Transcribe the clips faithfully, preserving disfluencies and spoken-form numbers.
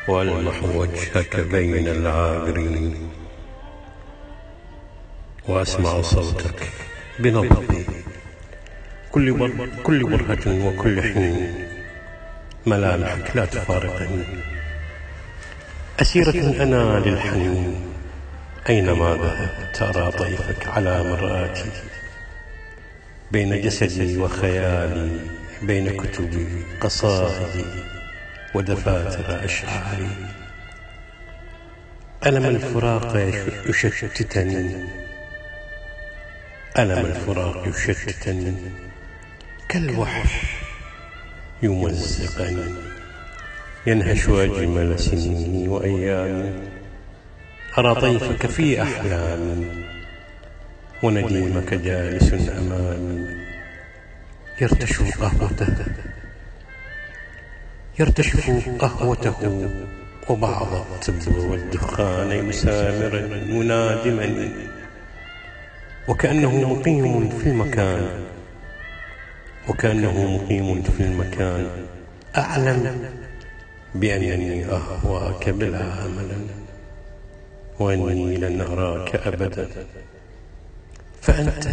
وألمح وجهك بين العابرين، وأسمع صوتك بنبض كل بر كل برهة وكل حين، ملامحك لا تفارقني، أسيرة أنا للحنين، أينما ذهبت أرى طيفك على مرآتي، بين جسدي وخيالي، بين كتبي قصائدي ودفاتر أشعاري. ألم الفراق يشتتني، ألم الفراق يشتتني، كالوحش يمزقني، ينهش أجمل سنيني وأيامي. أرى طيفك في أحلامي، ونديمك جالس أمامي، يرتشف قهوته يرتشف قهوته وبعض التبر والدخان يسامرا ينادمني، وكأنه مقيم في المكان وكأنه مقيم في المكان أعلم بأنني أهواك بلا أمل، وأني لن أراك أبدا. فأنت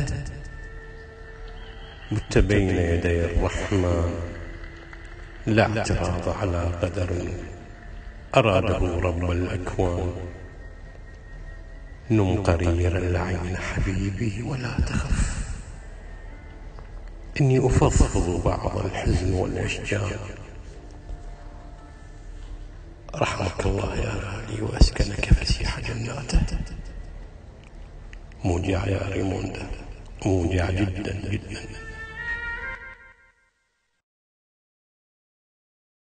مت بين يدي الرحمن، لا اعتراض على قدر أراده رب الأكوان. نم قرير العين حبيبي ولا تخف، إني أفضفض بعض الحزن والأشجان. رحمك الله يا غالي وأسكنك فسيح جناته. موجع يا ريموندا، موجع جدا جدا.